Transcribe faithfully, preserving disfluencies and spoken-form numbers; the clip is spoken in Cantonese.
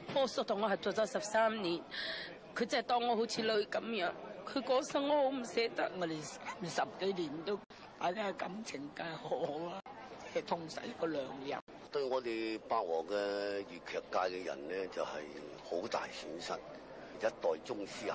我叔同我合作咗十三年，佢真係當我好似女咁樣。佢過身我好唔捨得，我哋十幾年都大家感情梗係好好啊，係痛逝個良人。 對我哋八和嘅粵劇界嘅人咧，就係好大損失，一代宗師。